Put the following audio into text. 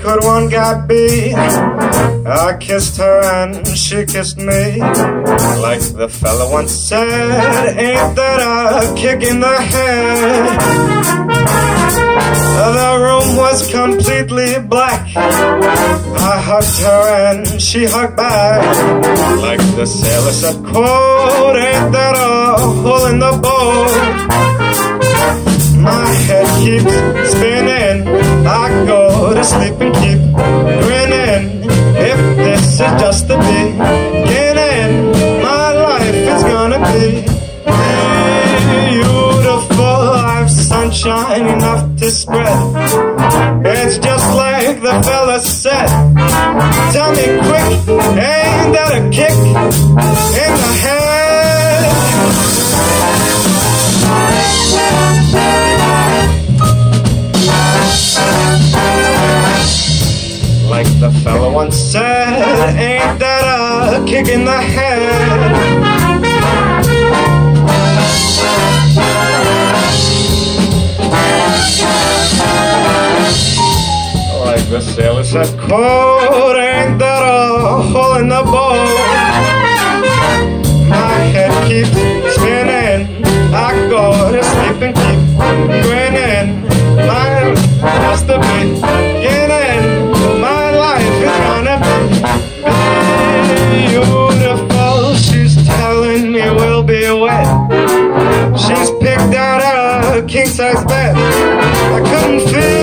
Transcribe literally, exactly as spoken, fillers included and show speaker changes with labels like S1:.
S1: could one guy be? I kissed her and she kissed me. Like the fella once said, ain't that a kick in the head? The room was completely black. I hugged her and she hugged back. Like the sailor said, quote, ain't that a hole in the boat? My head keeps spinning, I go to sleep and keep grinning. If this is just the beginning, my life is gonna be beautiful. I've sunshine enough to spread. It's just like the fella said. Tell me quick, ain't that a kick in the head? Like the fella once said, ain't that a kick in the head? Like the sailor said, quote, ain't that a hole in the boat? My head keeps spinning, I go to sleep and keep grinning. My just the beginning, my life is gonna be beautiful. She's telling me we'll be wet. She's picked out a king-size bed. I couldn't feel